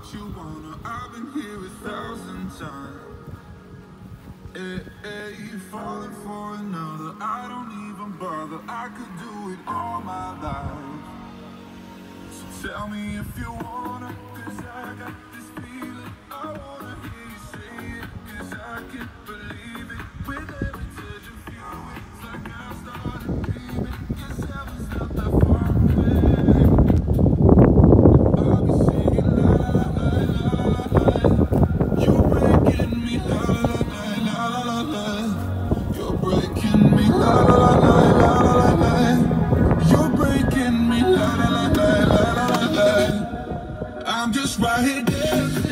what you wanna. I've been here 1,000 times. You falling for another, I don't even bother. I could do it all my life. So tell me if you wanna, 'cause I got this feeling. I wanna hear you say it, 'cause I can't believe it. With every touch of you, it's like I started dreaming. 'Cause heaven's not that far away. I'll be singing la la la la la la la. You're breaking me la la la la la la la. You're breaking me la la la la la la la. You're breaking me la la la la la la la. I'm just right here dancing.